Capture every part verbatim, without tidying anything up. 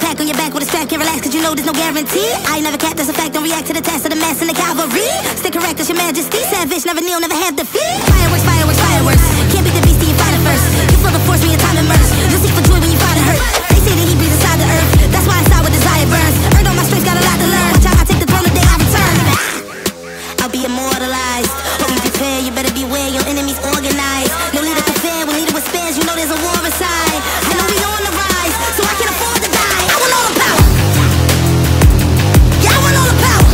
attack on your back with a strap, can't relax cause you know there's no guarantee. I ain't never capped, that's a fact, don't react to the test of the mass and the cavalry. Stay correct, that's your majesty. Savage, never kneel, never have defeat. Fireworks, fireworks, fireworks. Can't beat the beast till you fight it first. You feel the force when your time immersed. You'll seek for joy when you find it hurt. They say that he breathes inside the earth. That's why inside with desire burns. Earned all my strength, got a lot to learn. Watch out, I take the throne the day I return. I'll be immortalized. Hope you prepare, you better beware, your enemies organized. No leader can fair, when leader with spares, you know there's a war inside. I know we on the rise, so I can afford to die. I want all the power. Yeah, I want all the power.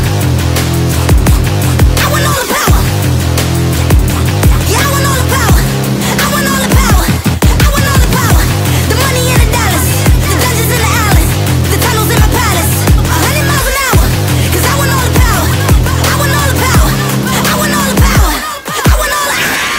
I want all the power. Yeah, I want all the power. I want all the power. I want all the power. The money and the dollars, the dungeons and the alleys, the tunnels in my palace. A hundred miles an hour, cause I want all the power. I want all the power. I want all the power. I want all the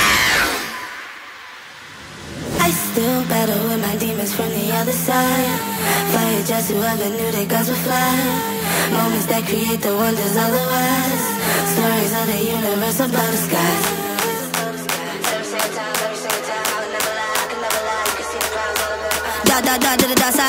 I still battle with my demons from the other side. Fire just whoever knew that guns would fly. Moments that create the wonders otherwise. Stories of the universe above the skies. Every single time, every single time, I would never lie, I could never lie. You can see the clouds all above. Da da da da da da.